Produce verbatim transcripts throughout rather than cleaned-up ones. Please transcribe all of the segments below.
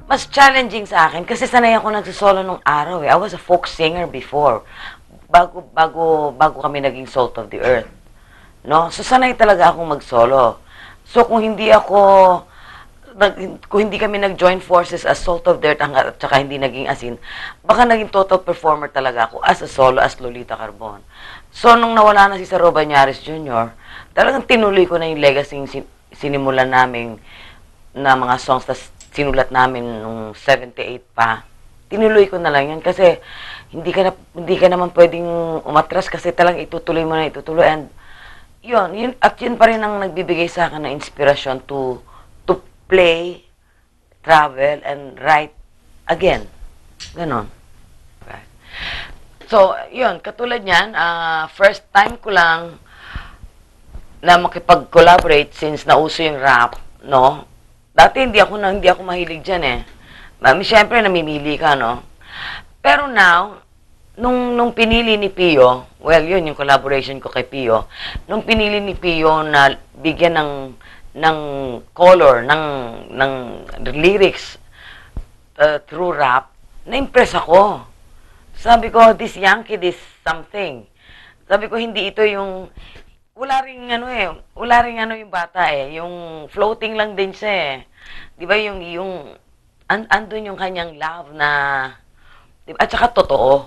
mas challenging sa akin kasi sanay ako nagsisolo nung araw eh. I was a folk singer before. Bago, bago, bago kami naging Salt of the Earth. No? So, sanay talaga akong mag-solo. So, kung hindi ako, nag, kung hindi kami nag-join forces as Salt of the Earth at saka hindi naging asin, baka naging total performer talaga ako as a solo, as Lolita Carbon. So, nung nawala na si Saro Banyares Junior, talagang tinuloy ko na yung legacy sin sinimulan namin na mga songs na sinulat namin nung seventy-eight pa. Tinuloy ko na lang yan kasi hindi ka, na, hindi ka naman pwedeng umatras kasi talagang itutuloy mo na itutuloy. And yun, yun, at yun pa rin ang nagbibigay sa akin ng inspirasyon to, to play, travel, and write again. Ganon. Okay. So, yun, katulad niyan, uh, first time ko lang na makipag-collaborate since nauso yung rap, no? Dati hindi ako na hindi ako mahilig diyan eh. Mami, syempre namimili ka, no? Pero now, nung nung pinili ni Pio, well, yun yung collaboration ko kay Pio. Nung pinili ni Pio na bigyan ng ng color ng ng lyrics uh, through rap, na-impress ako. Sabi ko, this Yankee, this something. Sabi ko, hindi ito yung wala ring ano eh, wala ring ano yung bata eh, yung floating lang din siya eh. 'Di ba yung yung an andun yung kanyang love na 'di ba? At saka totoo.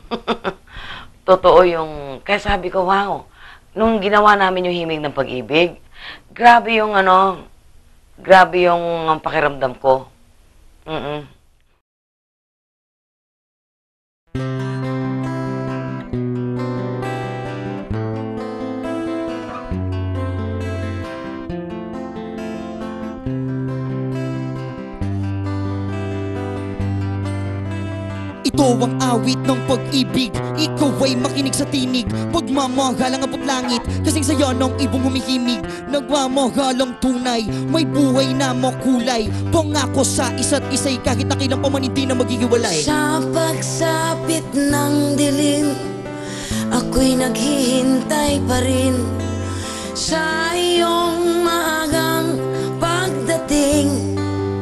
Totoo yung kaya sabi ko, wow. Nung ginawa namin yung Himig ng Pag-ibig, grabe yung ano, grabe yung um, pakiramdam ko. Mm-mm. Ito ang awit ng pag-ibig, ikaw ay makinig sa tinig. Pagmamahalang abot langit, kasing saya ng ibong humihimig. Nagmamahalang tunay, may buhay na makulay. Pangako sa isa't isa'y kahit nakilang pa man hindi na maghihiwalay. Sa pagsapit ng dilim, ako'y naghihintay pa rin sa iyong maagang pagdating.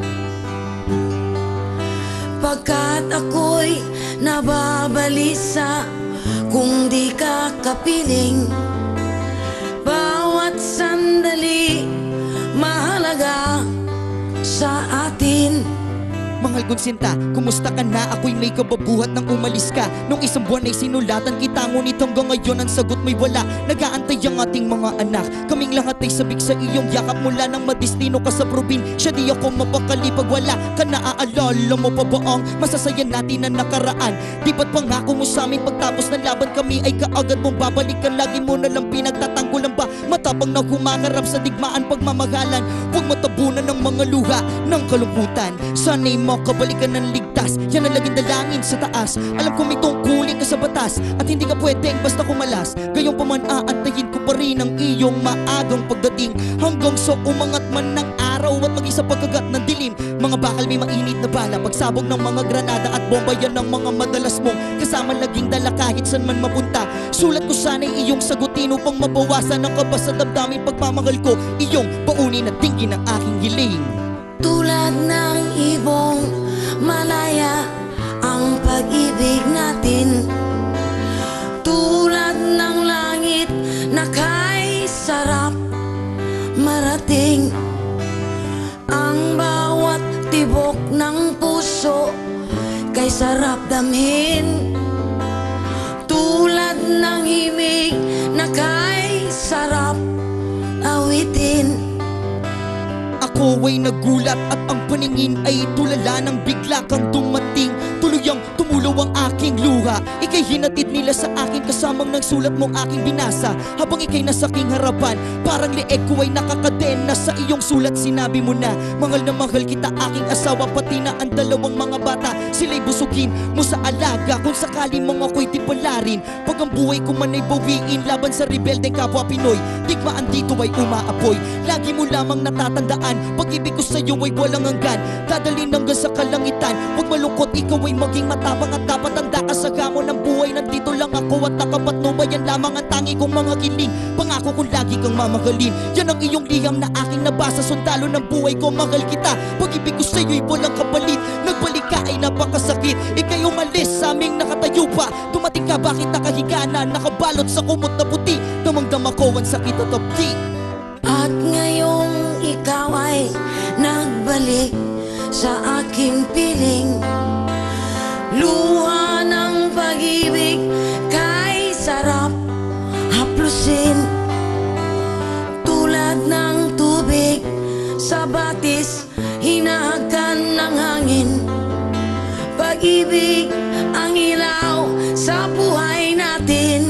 Pagkat ako'y nababalisa kung di ka kapiling. Bawat sandali mahalaga sa atin. Mahal kong sinta, kumusta ka na? Ako'y may kababuhat nang umalis ka. Nung isang buwan ay sinulatan kita, ngunit hanggang ngayon ang sagot may wala. Nag-aantay ang ating mga anak, kaming lahat ay sabik sa iyong yakap. Mula nang madistino ka sa probinsya, di ako mapakali pag wala ka. Naaalala mo pa ba ang masasaya natin na nakaraan? Di ba't pangako mo sa amin pagtapos ng laban kami ay kaagad mong babalikan? Lagi mo nalang pinagtatanggulan ba? Matapang na humangarap sa digmaan pagmamahalan. Huwag matabunan ng mga luha ng kalungkutan. Sana'y makabalikan ng ligtas, yan ang laging dalangin sa taas. Alam ko may tungkulin ka sa batas at hindi ka pwedeng basta kumalas. Gayong pa man aantayin ko pa rin ang iyong maagang pagdating, hanggang sa umangat man ng araw at maging sa pagkagat ng dilim. Mga bakal may mainit na bala, pagsabog ng mga granada at bomba, yan ang mga madalas mong kasama laging dala kahit saan man mapunta. Sulat ko sana'y iyong sagutin upang mabawasan ang kaba sa damdaming pagmamahal ko. Iyong baunin at tingin ang aking hiling. Tulad ng ibong malaya ang pag-ibig natin. Tulad ng langit na kay sarap marating. Ang bawat tibok ng puso kay sarap damhin. Tulad ng himig na kay sarap awitin. Ako ay nagulat at ang paningin ay tulala ng bigla kang dumating. Tuluyang tumulaw ang aking luha, ika'y hinatid nila sa akin kasamang nagsulat mong aking binasa. Habang ika'y nasa aking harapan, parang leeg ko ay nakakadena sa iyong sulat. Sinabi mo na, mahal na mahal kita aking asawa, pati na ang dalawang mga bata, sila'y busugin mo sa alaga. Kung sakali mga ako'y di palarin, pag ang buhay ko man ay bawiin laban sa rebeldeng kapwa Pinoy, digmaan dito ay umaapoy. Lagi mo lamang natatandaan, pag-ibig ko sa'yo ay walang hanggan, dadalhin hanggang sa kalangitan. Huwag malungkot, ikaw ay maging matapang at dapat tanda ka sa gamon ng buhay. Nandito lang ako at nakapat to ba yan lamang ang tangi kong mga giling? Pangako kong lagi kang mamahalin. Yan ang iyong liham na aking nabasa. Sundalo ng buhay ko, mahal kita. Pag-ibig ko sa'yo'y walang kapalit. Nagbalik ka ay napakasakit. Ika'y umalis sa aming nakatayo pa. Dumating ka, bakit nakahiga na? Nakabalot sa kumot na puti. Damang-dama ko ang sakit at abdi. At ngayong ikaw ay nagbalik sa aking piling. Luha ng pag-ibig kay sarap haplusin. Tulad ng tubig sa batis, hinahagan ng hangin. Pag-ibig ang ilaw sa buhay natin.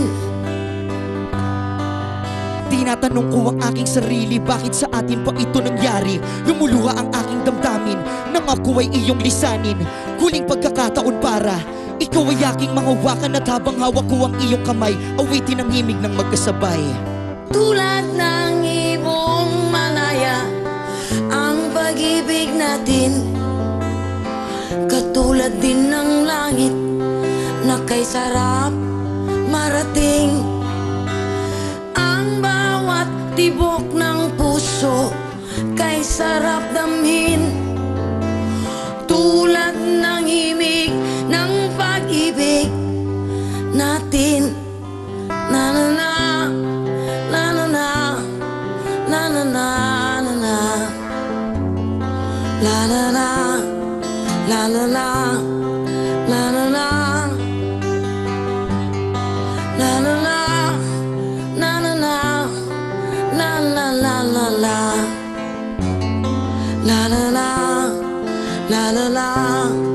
Tinatanong ko ang aking sarili, bakit sa atin pa ito nangyari? Lumuluha ang aking damdamin nang ako ay iyong lisanin. Huling pagkakataon para ikaw ay aking mahawakan, at habang hawak ko ang iyong kamay, awitin ang himig ng magkasabay. Tulad ng ibong malaya ang pag-ibig natin. Katulad din ng langit na kay sarap marating. Ang bawat tibok ng puso kay sarap damhin. Tulad ng himig ng pag-ibig natin. Na na na, na na na, na na na, na na. La la la, la la la, la la la. La la la, na na na, la la la la la. La la la, la la la.